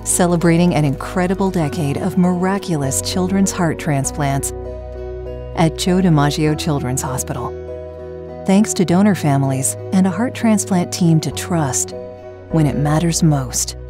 celebrating an incredible decade of miraculous children's heart transplants at Joe DiMaggio Children's Hospital. Thanks to donor families and a heart transplant team to trust when it matters most.